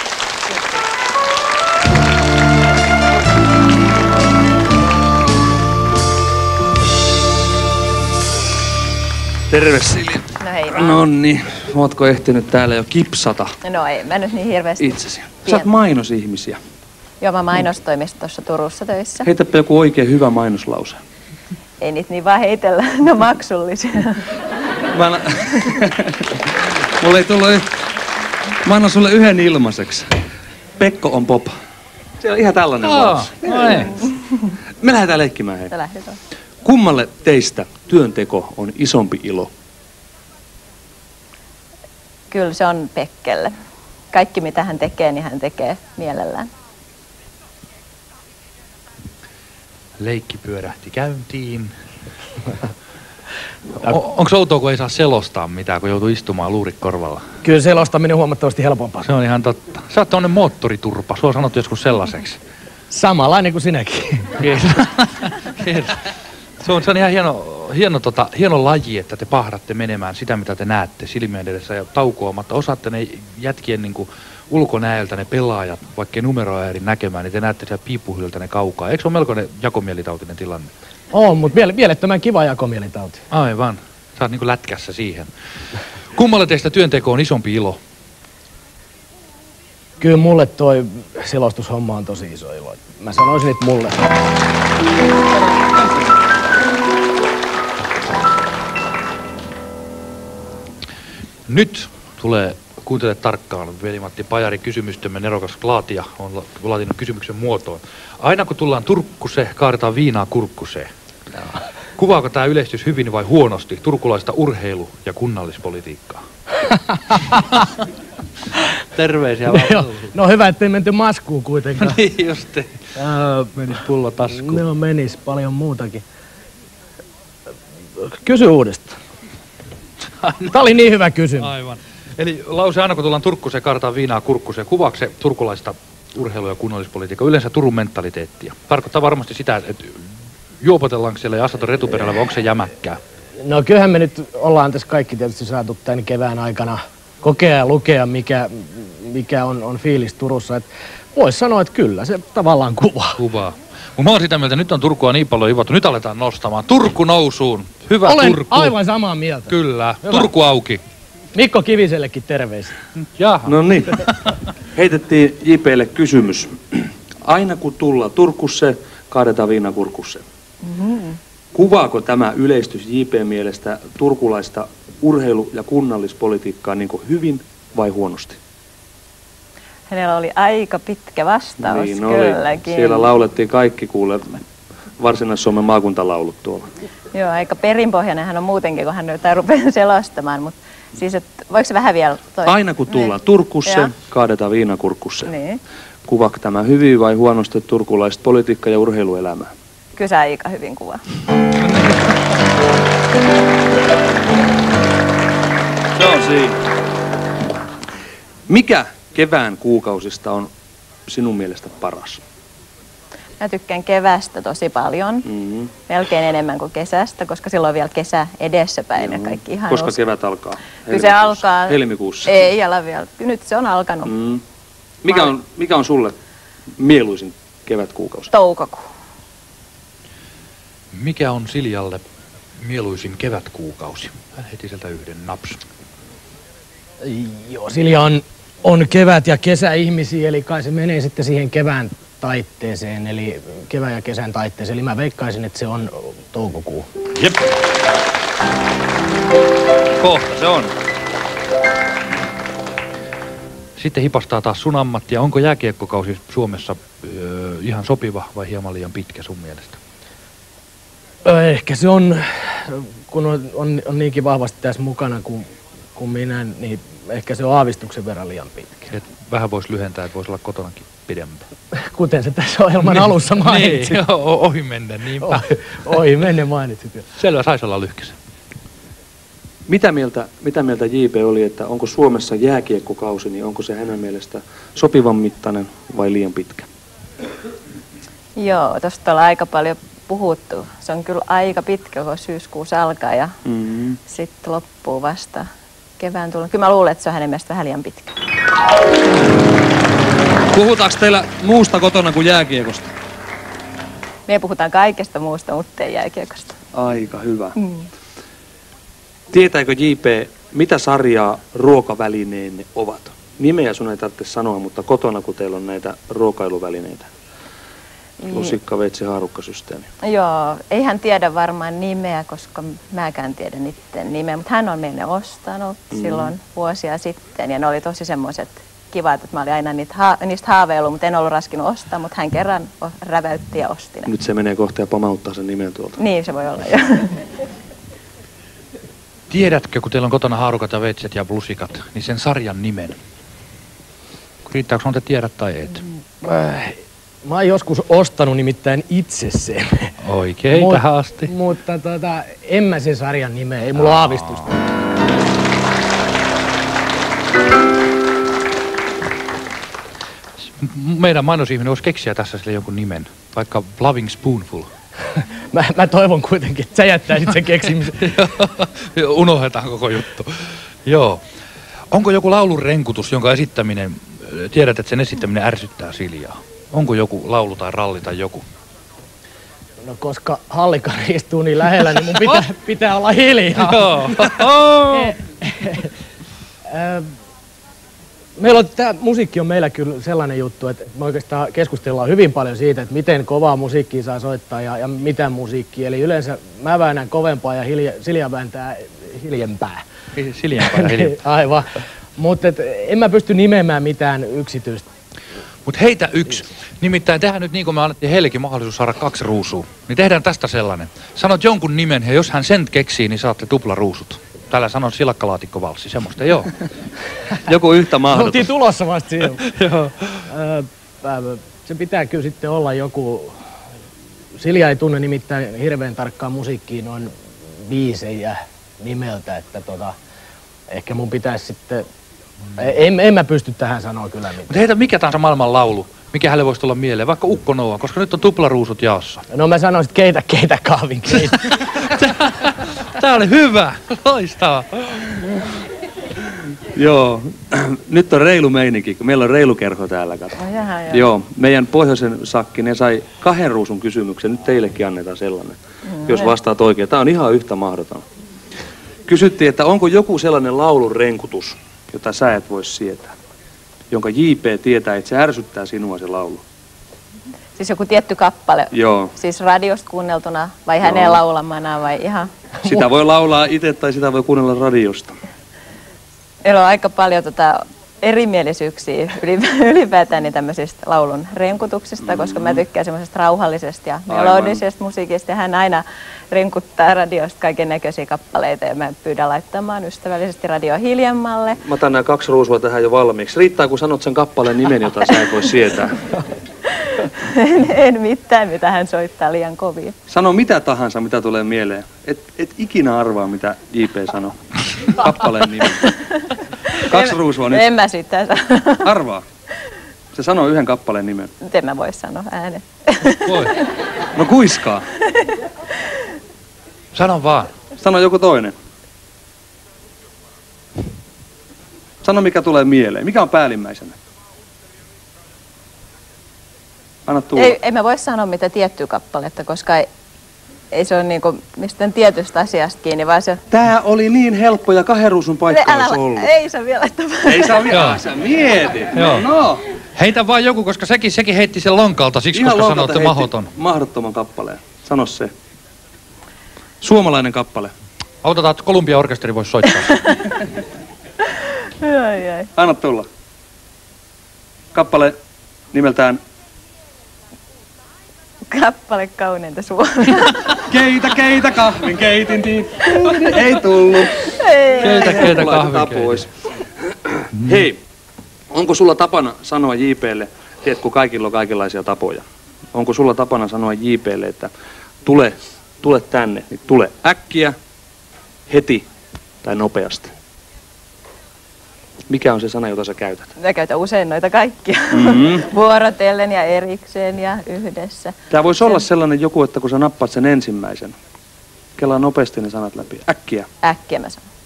Terve Silja. No hei vaan. Nonni, ootko ehtinyt täällä jo kipsata No ei mä nyt niin hirveästi. itsesi? Sä oot mainosihmisiä. Joo, mä mainostoimistossa Turussa töissä. Heitäpä joku oikein hyvä mainoslause. Ei niitä niin vaan heitellä, no maksullisia. Mä annan... Mulla ei tullut yht... Mä annan sulle yhden ilmaiseksi. Pekko on pop. Se on ihan tällainen vaus. No ei. Me lähdetään leikkimään hei. Sä lähdetään. Kummalle teistä työnteko on isompi ilo? Kyllä se on Pekkelle. Kaikki mitä hän tekee, niin hän tekee mielellään. Leikki pyörähti käyntiin. O- onko outoa, kun ei saa selostaa mitään, kun joutuu istumaan luurit korvalla? Kyllä selostaminen on huomattavasti helpompaa. Se on ihan totta. Sä oot tommonen moottoriturpa, sua on sanottu joskus sellaiseksi. Samanlainen kuin sinäkin. Kiitos. Kiitos. Se on, se on ihan hieno, hieno, tota, hieno laji, että te pahdatte menemään sitä, mitä te näette silmien edessä ja taukoamatta. Osaatte ne jätkien niin kuin ulkonäöltä ne pelaajat, vaikkei numeroa eri näkemään, niin te näette siellä piippuhyltä ne kaukaa. Eikö se ole melkoinen jakomielitautinen tilanne? On, mutta miele- mielettömän kiva jakomielitauti. Aivan. Sä oot niinku lätkässä siihen. Kummalle teistä työnteko on isompi ilo? Kyllä mulle toi selostushomma on tosi iso ilo. Mä sanoisin, että mulle. Nyt tulee, kuuntele tarkkaan, veli-Matti Pajari, kysymystömme nerokas laatija on laatinut kysymyksen muotoon. Aina kun tullaan Turkkuseen, kaadetaan viinaa kurkkuseen. Kuvaako tämä yleistys hyvin vai huonosti turkulaista urheilu- ja kunnallispolitiikkaa? Terveisiä vaan. No hyvä, ettei menty maskuun kuitenkaan. Niin just. Menis pullo taskuun. No menis paljon muutakin. Kysy uudestaan. Tämä oli niin hyvä kysymys. Aivan. Eli lause aina kun tullaan Turkkuseen, kaadetaan viinaa kurkkuseen. Kuvaako se turkulaista urheilu- ja kunnallispolitiikkaa? Yleensä Turun mentaliteettia. Tarkoittaa varmasti sitä, että juopotellaanko siellä ja asaton retuperällä vai onko se jämäkkää? No kyllähän me nyt ollaan tässä kaikki tietysti saatu tämän kevään aikana kokea ja lukea, mikä, mikä on, on fiilis Turussa. Voisi sanoa, että kyllä, se tavallaan kuvaa. Kuvaa. Mutta mä oon sitä mieltä, että nyt on Turkua niin paljon ivattu, nyt aletaan nostamaan. Turku nousuun. Hyvä Olen Turku. aivan samaa mieltä. Kyllä. Hyvä. Turku auki. Mikko Kivisellekin terveisiä. Jaha. No niin. Heitettiin J P:lle kysymys. Aina kun tullaan Turkusse, kaadetaan viina kurkusse. Mm-hmm. Kuvaako tämä yleistys J P:n mielestä turkulaista urheilu- ja kunnallispolitiikkaa niin kuin hyvin vai huonosti? Hänellä oli aika pitkä vastaus Niin oli. kylläkin. Siellä laulettiin kaikki kuule Varsinais-Suomen maakuntalaulut tuolla. Joo, aika perinpohjainen hän on muutenkin, kun hän jotain rupeaa selostamaan, mutta siis, että voiko se vähän vielä toistaa? Aina kun tullaan Turkusse, Joo. kaadetaan viina kurkusse. Niin. Kuvaako tämä hyvin vai huonosti turkulaista politiikka- ja urheiluelämää? Kyllä se aika hyvin kuvaa. Se on siinä. Mikä kevään kuukausista on sinun mielestä paras? Mä tykkään kevästä tosi paljon, Mm-hmm. melkein enemmän kuin kesästä, koska silloin on vielä kesä edessäpäin ja kaikki ihan Koska uusi. kevät alkaa? Kyllä se alkaa. Helmikuussa. Ei ala vielä. Nyt se on alkanut. Mm. Mikä, on, mikä on sulle mieluisin kevätkuukausi? Toukokuu. Mikä on Siljalle mieluisin kevätkuukausi? Hän heti sieltä yhden naps. Joo, Silja on, on kevät- ja kesäihmisiä, eli kai se menee sitten siihen kevään taitteeseen, eli kevään ja kesän taitteeseen. Eli mä veikkaisin, että se on toukokuu. Jep. Kohta se on. Sitten hipastaa taas sun ammattia. Onko jääkiekkokausi Suomessa öö, ihan sopiva vai hieman liian pitkä sun mielestä? Ehkä se on, kun on, on, on niinkin vahvasti tässä mukana kuin, kuin minä, niin ehkä se on aavistuksen verran liian pitkä. Et vähän voisi lyhentää, että voisi olla kotonakin pidempään. Kuten se tässä ohjelman alussa mainitsit. Niin, joo, ohi mennä, niinpä. Ohi, ohi mennä mainitsit. Selvä, saisi olla lyhkäsen. Mitä mieltä, mitä mieltä J P oli, että onko Suomessa jääkiekkokausi, niin onko se hänen mielestä sopivan mittainen vai liian pitkä? Joo, tosta ollaan aika paljon puhuttu. Se on kyllä aika pitkä, kun syyskuussa alkaa ja Mm-hmm. sitten loppuu vasta kevään tullut. Kyllä mä luulen, että se on hänen mielestä vähän liian pitkä. Puhutaanko teillä muusta kotona kuin jääkiekosta? Me puhutaan kaikesta muusta, mutta ei jääkiekosta. Aika hyvä. Mm. Tietääkö J P, mitä sarjaa ruokavälineenne ovat? Nimeä sun ei tarvitse sanoa, mutta kotona kun teillä on näitä ruokailuvälineitä. Lusikka, veitsi, haarukkasysteemi. Joo, ei hän tiedä varmaan nimeä, koska mäkään tiedän itse nimeä, mutta hän on meille ostanut mm. silloin vuosia sitten ja ne oli tosi semmoiset kivat, että mä olin aina niitä ha- niistä haaveillut, mutta en ollut raskinut ostaa, mutta hän kerran o- räväytti ja osti ne. Nyt se menee kohta ja pamauttaa sen nimen tuolta. Niin se voi olla jo. Tiedätkö, kun teillä on kotona haarukat ja veitset ja lusikat, niin sen sarjan nimen? Riittääkö sinun, että tiedät tai et? Äh, Mä oon joskus ostanut nimittäin itse sen. Oikein, Mut, tähän asti. Mutta tota, en mä sen sarjan nimeä, ei mulla aavistusta. Meidän mainosihminen voisi keksiä tässä sille jonkun nimen, vaikka Loving Spoonful. mä, mä toivon kuitenkin, että sä jättäisit sen keksimisen. Unohdetaan koko juttu. Joo. Onko joku laulun renkutus, jonka esittäminen, tiedät, että sen esittäminen ärsyttää Siljaa? Onko joku laulu tai ralli tai joku? No koska Hallikari istuu niin lähellä, niin mun pitää, pitää olla hiljaa. Joo. Meillä on, tää musiikki on meillä kyllä sellainen juttu, että me oikeastaan keskustellaan hyvin paljon siitä, että miten kovaa musiikkia saa soittaa ja, ja mitä musiikkia. Eli yleensä mä väännän kovempaa ja hilja, Silja vääntää hiljempää. Siljempää ja hiljempää. Aivan. Mutta en mä pysty nimeämään mitään yksityistä. Mutta heitä yksi. Nimittäin tehdään nyt niin kuin me annettiin heillekin mahdollisuus saada kaksi ruusua. Niin tehdään tästä sellainen. Sanot jonkun nimen ja jos hän sen keksii, niin saatte tuplaruusut. Täällä sanon silakkalaatikkovalssi, semmoista ei oo. Joku yhtä mahdoton. Oltiin tulossa vasta siihen. Joo. Se pitää kyllä sitten olla joku... Silja ei tunne nimittäin hirveän tarkkaan musiikkiin noin biisejä nimeltä, että tota... Ehkä mun pitäisi sitten... En, en mä pysty tähän sanoa kyllä mitään. Mutta heitä mikä tahansa maailman laulu, mikä hänelle voisi tulla mieleen, vaikka Ukko Noa, koska nyt on tuplaruusut jaossa. No mä sanoisin, että keitä, keitä kahvin, keitä. Tää oli hyvä, loistavaa. Joo, nyt on reilu meininki, kun meillä on reilu kerho täällä. Kato. Oh, jaha, joo. Joo, meidän pohjoisen sakki, ne sai kahden ruusun kysymyksen, nyt teillekin annetaan sellainen, mm, jos vastaat oikein. Tää on ihan yhtä mahdoton. Kysyttiin, että onko joku sellainen laulun renkutus, jota sä et vois sietää, jonka J P tietää, että se ärsyttää sinua se laulu. Siis joku tietty kappale? Joo. Siis radiosta kuunneltuna vai hänen Joo. laulamana vai ihan? Sitä voi laulaa itse tai sitä voi kuunnella radiosta. Meillä on aika paljon tota erimielisyyksiä ylipäätään niin tämmöisistä laulun renkutuksista, mm-hmm. koska mä tykkään semmoisesta rauhallisesta ja melodisesta musiikista ja hän aina renkuttaa radiosta kaiken näköisiä kappaleita ja mä pyydän laittamaan ystävällisesti radio hiljemmalle. Mä otan nämä kaksi ruusua tähän jo valmiiksi. Riittää kun sanot sen kappaleen nimen, jota sä et voi sietää. en, en mitään, mitä hän soittaa liian kovia. Sano mitä tahansa, mitä tulee mieleen. Et, et ikinä arvaa, mitä J P sanoo. Kappaleen nimen. Kaksi en, ruusua nyt. En mä sitä sano. Arvaa. Se sanoo yhden kappaleen nimen. En mä voi sanoa äänen. Voi. No kuiskaa. Sano vaan. Sano joku toinen. Sano mikä tulee mieleen. Mikä on päällimmäisenä? Anna tulla. Ei, ei mä voi sanoa mitä tiettyä kappaletta, koska ei, ei se ole niinku mistään tietystä asiasta kiinni, vaan se... Tää oli niin helppo ja kahden ruusun paikka Älä, olisi ollut. Ei saa vielä laittaa. Ei saa vielä, sä mietit. No, no. Heitä vaan joku, koska sekin, sekin heitti sen lonkalta, siksi ihan koska sanotte mahoton. Mahdottoman kappaleen. Sano se. Suomalainen kappale. Autetaan, että Columbia orkesteri voisi soittaa. ai, ai. Anna tulla. Kappale nimeltään... Kappale kauneinta Suomea. Keitä, keitä, kahvin keitin, tii. Ei tullut. Ei, keitä, keitä, kahvin keitin. Hei, onko sulla tapana sanoa J P:lle, tiedät kun kaikilla on kaikenlaisia tapoja, onko sulla tapana sanoa J P:lle, että tule, tule tänne, niin tule äkkiä, heti tai nopeasti? Mikä on se sana, jota sä käytät? Mä käytän usein noita kaikkia. Mm-hmm. Vuorotellen ja erikseen ja yhdessä. Tää voisi olla sellainen joku, että kun sä nappaat sen ensimmäisen, kelaa nopeasti ne sanat läpi. Äkkiä. Äkkiä mä sanon.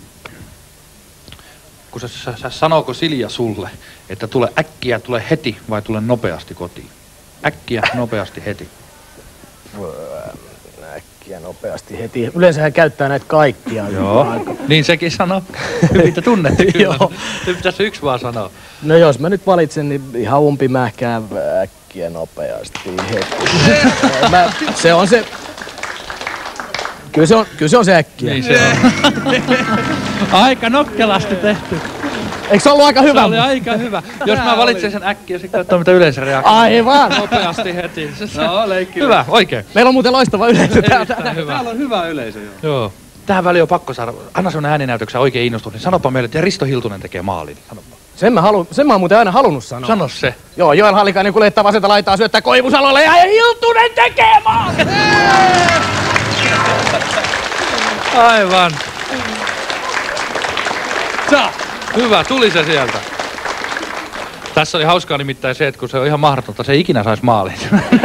Kun sä, sä, sä sanooko Silja sulle, että tule äkkiä, tule heti vai tule nopeasti kotiin? Äkkiä, nopeasti, heti. Äkkiä, nopeasti, heti. Yleensä hän käyttää näitä kaikkia. Joo, niin sekin sanoo. Hyvin te tunnette kyllä. Nyt pitäisi yksi vaan sanoa. No jos mä nyt valitsen, niin ihan umpimähkää äkkiä, nopeasti, heti. mä, se on se... Kyllä se on, kyllä se on se äkkiä. Niin se on. Aika nokkelasti tehty. Eikö se ollut aika hyvä? Se oli aika hyvä. Jos mä valitsen sen äkkiä, sitten katsotaan mitä yleensä reaktio. Aivan. Nopeasti heti. No, leikki. Hyvä, oikein. Meillä on muuten loistava yleisö täältä. Täällä on hyvä yleisö, joo. Joo. Tähän väliin on pakko saada. Anna semmonen ääninäytöksen oikein innostunut. Niin sanopa meille, että Risto Hiltunen tekee maalin. Sanopa. Sen mä, halu, sen mä oon muuten aina halunnut sanoa. Sano se. Joo, Joel Hallikainen kuljettaa vasenta laitaa syöttää Koivusalolle ja Hiltunen tekee maalin. Aivan. Sa. Hyvä, tuli se sieltä. Tässä oli hauskaa nimittäin se, että kun se on ihan mahdotonta, se ei ikinä saisi maaliin.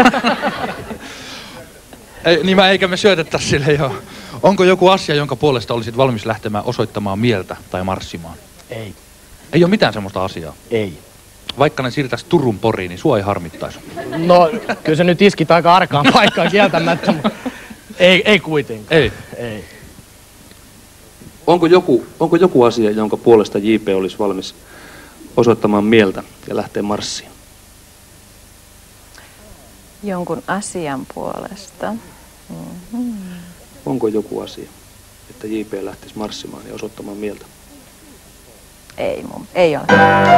ei, niin mä eikä me syötettäisi sille joo. Onko joku asia, jonka puolesta olisit valmis lähtemään osoittamaan mieltä tai marssimaan? Ei. Ei ole mitään semmoista asiaa? Ei. Vaikka ne siirtäisi Turun Poriin, niin sua ei harmittaisi. No, kyllä se nyt iskit aika arkaan paikkaan kieltämättä, mutta ei, ei kuitenkaan. Ei. Ei. Onko joku, onko joku asia, jonka puolesta J P olisi valmis osoittamaan mieltä ja lähteä marssiin? Jonkun asian puolesta. Mm-hmm. Onko joku asia, että J P lähtisi marssimaan ja osoittamaan mieltä? Ei mun, ei ole.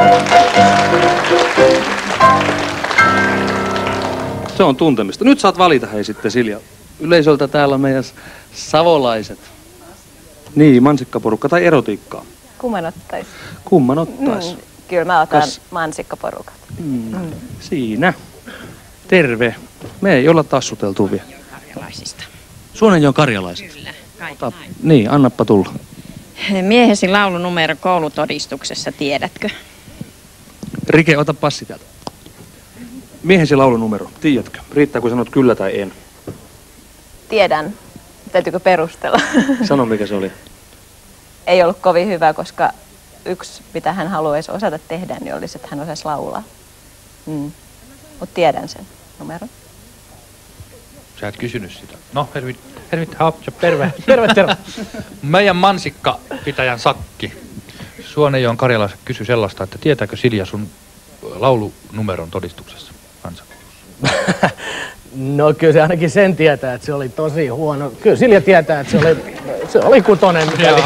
Se on tuntemista. Nyt saat valita hei sitten Silja. Yleisöltä täällä on meidän savolaiset. Niin, mansikkaporukka tai erotiikkaa. Kumman ottais? Kumman ottais? Mm, kyllä mä otan Kas... mansikkaporukat. Mm. Mm. Siinä. Terve. Me ei olla tassuteltu vielä. Karjalaisista. Suonenjoen karjalaiset. Kyllä, Ota, niin, annappa tulla. Miehesi laulunumero koulutodistuksessa, tiedätkö? Rike, ota passi täältä. Miehesi laulunumero, tiedätkö? Riittää, kun sanot kyllä tai en. Tiedän. Täytyykö perustella? Sano, mikä se oli. Ei ollut kovin hyvä, koska yksi, mitä hän haluaisi osata tehdä, niin olisi, että hän osaisi laulaa. Mm. Mutta tiedän sen numeron. Sä et kysynyt sitä. No, Hervit, Hervit, hapsa, terve. Terve, terve. Meidän mansikkapitäjän Sakki Suonenjoen karjalaiset kysyi sellaista, että tietääkö Silja sun laulunumeron todistuksessa kansakoulussa? No kyllä se ainakin sen tietää, että se oli tosi huono. Kyllä Silja tietää, että se oli, se oli kutonen. Mikäli.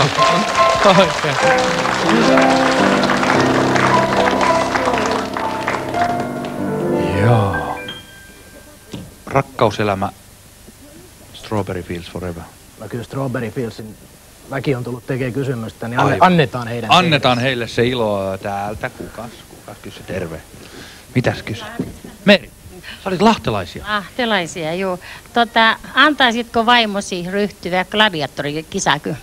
Joo. Rakkauselämä Strawberry Fields Forever. No kyllä Strawberry Fieldsin väki on tullut tekemään kysymystä, niin anne, annetaan heidän. Annetaan tehdä. Heille se ilo täältä. Kukas, kukas kysy terve. Mitäs kysy? Meri, sä olit lahtelaisia. Lahtelaisia, joo. Tota, antaisitko vaimosi ryhtyä gladiaattorikisäkyyn?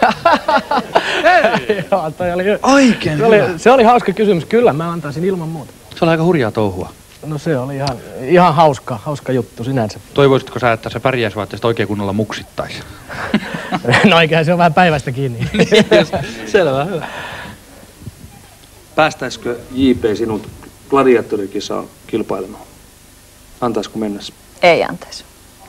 Joo, toi oli, Oikein se, oli, se oli hauska kysymys. Kyllä, mä antaisin ilman muuta. Se oli aika hurjaa touhua. No se oli ihan, ihan hauska, hauska juttu sinänsä. Toivoisitko sä, että se pärjäisi vaan, että sitä oikein kunnolla muksittaisi? No eiköhän se on vähän päivästä kiinni. Selvä, hyvä. Päästäisikö J P sinut gladiaattorikisaa kilpailemaan? Antaisiko mennäs? Ei antaisi.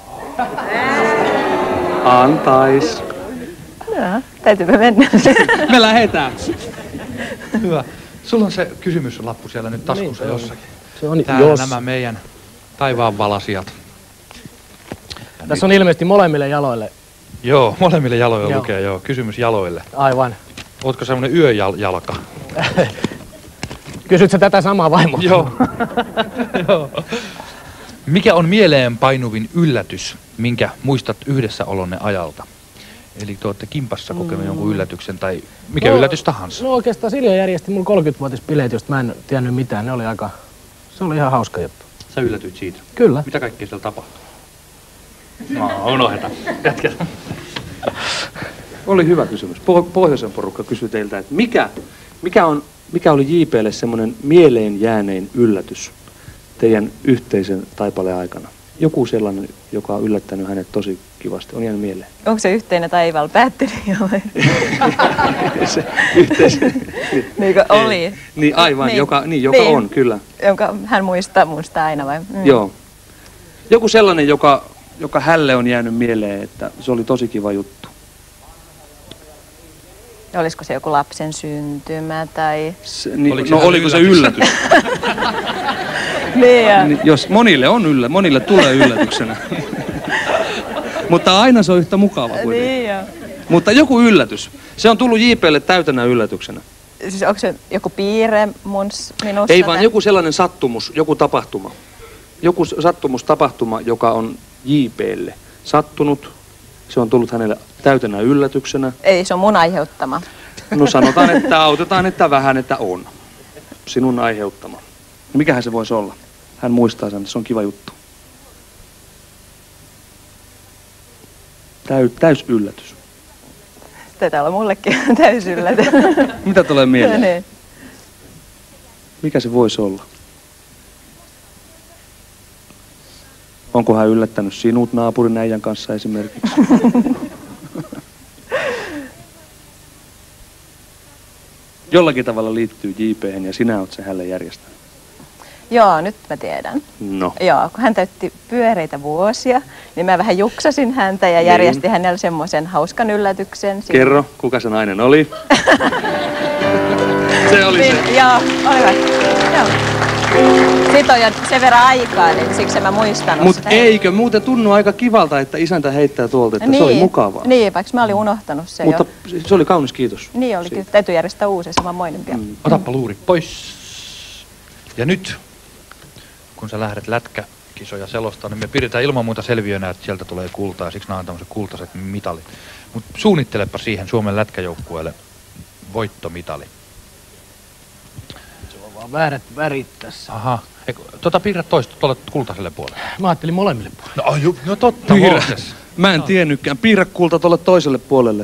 Antais. Joo, täytyypä mennä. Me lähetään. Hyvä. Sulla on se kysymyslappu siellä nyt taskussa niin, jossakin. Se on, Täällä jos... nämä meidän taivaanvalasijat. Tässä on ilmeisesti molemmille jaloille. Joo, molemmille jaloille joo. lukee, joo. Kysymys jaloille. Aivan. Ootko semmonen yöjalka? Kysytkö tätä samaa vaimoa? Joo. Joo. Mikä on mieleen painuvin yllätys, minkä muistat yhdessäolonne ajalta? Eli te olette kimpassa kokenut mm. jonkun yllätyksen tai mikä no, yllätys tahansa? No oikeastaan Silja järjesti mulla kolmekymmenvuotispileet, josta mä en tiennyt mitään. Ne oli aika... Se oli ihan hauska juttu. Sä yllätyit siitä? Kyllä. Mitä kaikkea siellä tapahtui? No, unohdetaan. Jatketaan. Oli hyvä kysymys. Pohjoisen porukka kysyi teiltä, että mikä, mikä, on, mikä oli J P:lle semmoinen mieleen jäänein yllätys teidän yhteisen taipaleen aikana? Joku sellainen, joka on yllättänyt hänet tosi kivasti, on jäänyt mieleen. Onko se yhteinen taivaalla päättynyt jo vai? Se yhteisen. Niin kuin oli. Niin aivan, niin. joka, niin, joka niin. on, kyllä. Jonka hän muistaa, muistaa aina vai? Mm. Joo. Joku sellainen, joka, joka hälle on jäänyt mieleen, että se oli tosi kiva juttu. Olisiko se joku lapsen syntymä tai... Se, niin, oliko no oliko yllätys? Se yllätys? Niin ja... niin, jos monille on yllä, monille tulee yllätyksenä. Mutta aina se on yhtä mukava kuitenkin. Niin ja... Mutta joku yllätys. Se on tullut J P:lle täytänä yllätyksenä. Siis onko se joku piirre muns, minussa? Ei vaan tai... joku sellainen sattumus, joku tapahtuma. Joku sattumus, tapahtuma, joka on J P:lle sattunut. Se on tullut hänelle täytänä yllätyksenä. Ei, se on mun aiheuttama. No sanotaan, että autetaan, että vähän, että on. Sinun aiheuttama. Mikähän se voisi olla? Hän muistaa sen, se on kiva juttu. Täy, täys yllätys. Taitaa olla mullekin täys yllätys. Mitä tulee mieleen? Niin. Mikä se voisi olla? Onko hän yllättänyt sinut naapurin äijän kanssa esimerkiksi? Jollakin tavalla liittyy J P:hen ja sinä olet sen hänelle järjestänyt. Joo, nyt mä tiedän. No. Joo, kun hän täytti pyöreitä vuosia, niin mä vähän juksasin häntä ja järjestin niin. hänelle semmoisen hauskan yllätyksen. Kerro, kuka se nainen oli? Se oli niin, se. Joo, oli hyvä. Joo. Siitä on jo sen verran aikaa, niin siksi mä muistanut Mut sitä. eikö muuten tunnu aika kivalta, että isäntä heittää tuolta, että niin, se oli mukavaa. Niin, vaikka mä olin unohtanut se Mutta jo. se oli kaunis, kiitos. Niin oli, kyllä. Täytyy järjestää uusi samanmoinen pian. Mm. Otappa luuri pois. Ja nyt, kun sä lähdet lätkäkisoja selostamaan, niin me pidetään ilman muuta selviönä, että sieltä tulee kultaa, ja siksi nämä on tämmöiset kultaiset mitalit. Mutta suunnittelepa siihen Suomen lätkäjoukkueelle voittomitali. Se on vaan väärät värit tässä. Aha. Eiku, tota piirrä toista tuolle kultaiselle puolelle. Mä ajattelin molemmille puolelle. No, ju, no totta. Piirrä. Mä en tiennytkään. Piirrä kulta tuolle toiselle puolelle.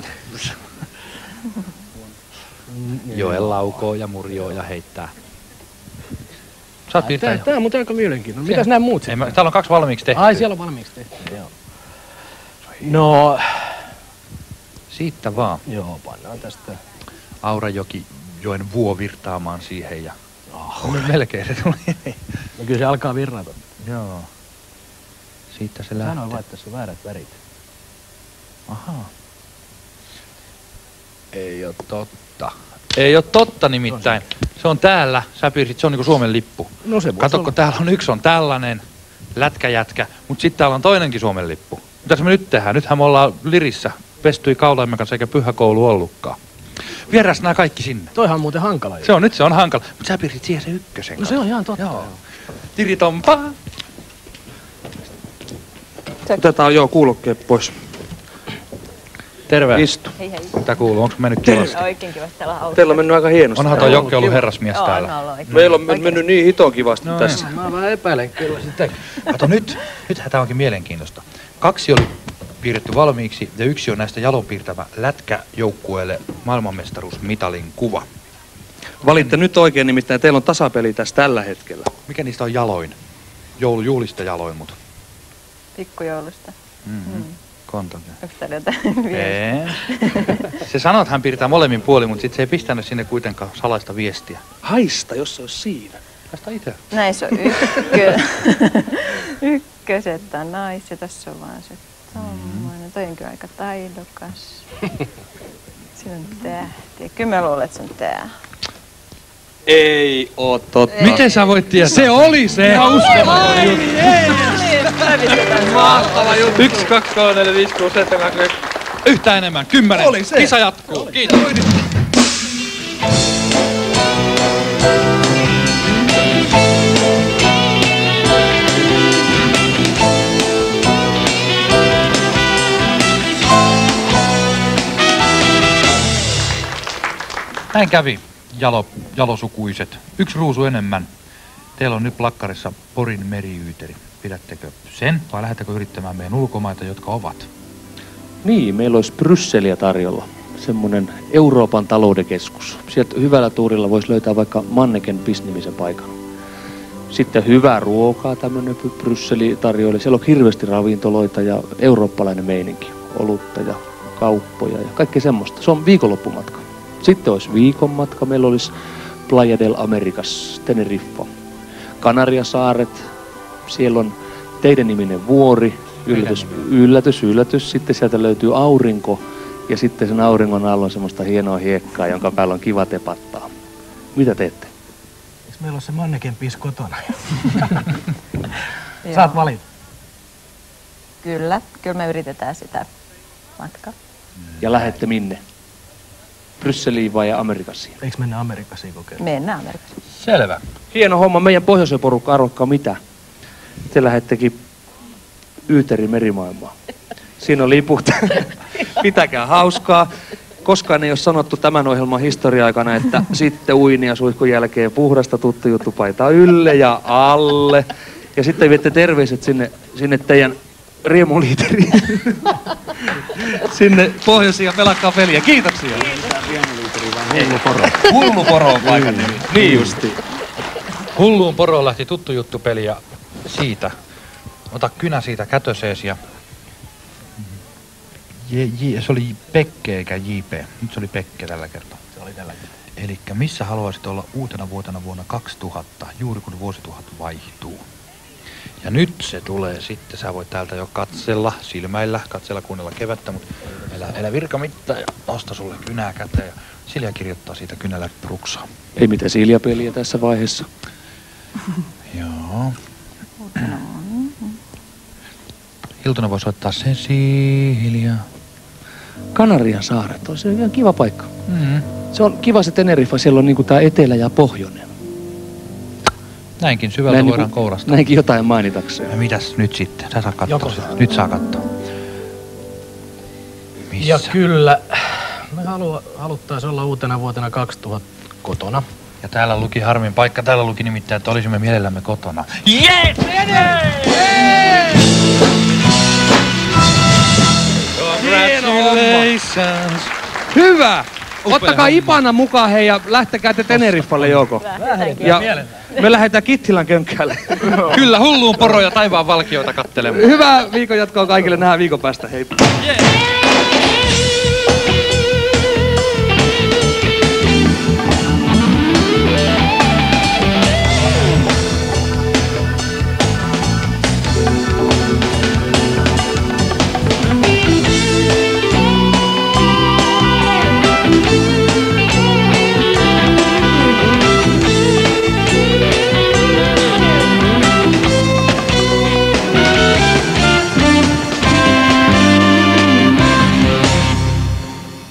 Joel laukoo ja murjoo ja heittää. Saat piirtää Tää, tää on muuten aika mielenkiintoinen. Mitäs nämä muut sitten? Täällä on kaksi valmiiksi tehty. Ai, siellä on valmiiksi tehty, joo. No... Siitä vaan. Joo, pannaan tästä. Aurajoki joen vuo virtaamaan siihen ja... Oh. Melkein se tuli. No kyllä se alkaa virrata. Joo. Siitä se lähtee. Sanoin vaan, että tässä on väärät värit. Ahaa. Ei oo totta. Ei oo totta nimittäin. Se on täällä. Sä piirsit, se on niinku Suomen lippu. No se Kato, kun täällä on yksi on tällainen lätkäjätkä, mut sitten täällä on toinenkin Suomen lippu. Mitäs me nyt tehdään? Nythän me ollaan Lirissä. Pestyi kaulaimme kanssa eikä pyhäkoulu ollutkaan. Vieräs nää kaikki sinne. Toihan on muuten hankala. Se on, nyt se on hankala. Mut sä piirsit siihen se ykkösen. No se on ihan totta. Joo. Tiritompa. Otetaan joo kuulokkeet pois. Terve. Istu. Hei hei. Mitä kuuluu? Onko mennyt kivasti? Oikein kiva, että täällä on hauska. Teillä on mennyt aika hienosti. Onhan toi Jokke ollut herrasmies Joo, täällä. on ollut Meillä on men- mennyt niin hito kivasti No tässä. Mä vähän epäilen kyllä sitä. Kato nyt, nythän tää onkin mielenkiintoista. Kaksi oli piirretty valmiiksi ja yksi on näistä Jalon piirtämä lätkäjoukkueelle maailmanmestaruusmitalin kuva. Valitte nyt oikein, nimittäin teillä on tasapeli tässä tällä hetkellä. Mikä niistä on jaloin? Joulujuhlista jaloin, mut. Pikkujoulusta. Mm-hmm. Mm. Kontonkin. Onko täällä jotain viestiä? Se sanoo, että hän piirtää molemmin puolin, mutta sitten se ei pistänyt sinne kuitenkaan salaista viestiä. Haista, jos se olisi siinä. Haista itse. Näissä on ykkö. Ykköset on nais ja tässä on vaan se tommoinen. Toi on kyllä aika taidokas. Siinä on tähti. Kyllä mä luulen, että se on tää. Ei oo totta. Miten sä voit tietää? Se oli se! Ihan uskomaton juttu. Mahtava juttu. Yksi, kaksi, kolme, neljä, viisi, kuusi, seitsemän, kahdeksan. Yhtä enemmän. Kymmenen. Oli se. Kisa jatkuu. Kiitos. Näin kävi, jalo, jalosukuiset. Yksi ruusu enemmän. Teillä on nyt plakkarissa Porin meriyйтeri. Pidättekö sen vai lähdettekö yrittämään meidän ulkomaita, jotka ovat? Niin, meillä olisi Brysseliä tarjolla. Semmoinen Euroopan talouden keskus. Sieltä hyvällä tuurilla voisi löytää vaikka Manneken Bis-nimisen paikan. Sitten hyvää ruokaa tämmöinen Brysseli tarjoili. Siellä on hirveästi ravintoloita ja eurooppalainen meininki. Olutta ja kauppoja ja kaikkea semmoista. Se on viikonloppumatka. Sitten olisi viikonmatka. Meillä olisi Playa del Americas, Teneriffa. Kanariasaaret. Siellä on teidän niminen vuori. Yllätys, yllätys, yllätys. Sitten sieltä löytyy aurinko. Ja sitten sen auringon alla on semmoista hienoa hiekkaa, jonka päällä on kiva tepattaa. Mitä teette? Eikö meillä ole se Manneken Bis kotona? Saat valita. Kyllä, kyllä me yritetään sitä matkaa. Ja lähette minne? Brysseliin vai Amerikasiin? Eikö mennä Amerikasiin kokeilemaan? Mennään Amerikasiin. Selvä. Hieno homma. Meidän pohjoisen porukka, arvokkaa mitä? Te lähettekin Yyteri merimaailmaan. Siinä on liput. Pitäkää hauskaa. Koskaan ei ole sanottu tämän ohjelman historia-aikana, että sitten uinia suihkun jälkeen puhdasta tuttu juttu paitaa ylle ja alle. Ja sitten viette terveiset sinne, sinne teidän riemuliiteriin. Sinne pohjoisiin ja pelakkaa peliä. Kiitoksia. Riemuliiteri vaan hullu poro. Hullu poro on paikan nimi. Niin justi. Hulluun poroon lähti tuttu juttu peli ja siitä. Ota kynä siitä kätöseesi ja... J, J, se oli Pekke eikä J P. Nyt se oli Pekke tällä kertaa. Se oli tällä kertaa. Elikkä missä haluaisit olla uutena vuotena vuonna kaksituhatta, juuri kun vuosituhat vaihtuu? Ja nyt se tulee sitten. Sä voit täältä jo katsella, silmäillä, katsella, kuunnella kevättä, mutta elä, elä virka mitään ja nosta sulle kynää käteen. Ja Silja kirjoittaa siitä kynällä pruksaa. Ei mitään Silja-peliä tässä vaiheessa. Joo. Hiltunen voi soittaa Cecilia. Kanarian saaret, on se ihan kiva paikka. Mm. Se on kiva se Teneriffa, siellä on niinku tää etelä ja pohjoinen. Näinkin syvältä Näin voidaan niinku, kourastaa. Näinkin jotain mainitakseen. Ja mitäs nyt sitten? Sä saa katsoa. Joko sitä. saa. Nyt saa katsoa. Missä? Ja kyllä, me halu, haluttaisiin olla uutena vuotena kaksituhatta kotona. Ja täällä luki harmin paikka. Täällä luki nimittäin, että olisimme mielellämme kotona. Yes! Congratulations! Hyvä! Ottakaa Ipana mukaan hei ja lähtekää te Teneriffalle joko. Ja me lähdetään Kittilän könkkäälle. Kyllä, hulluun poroja taivaan valkioita kattelemaan. Hyvää viikon jatkoa kaikille, nähdään viikon päästä. Hei. Yeah.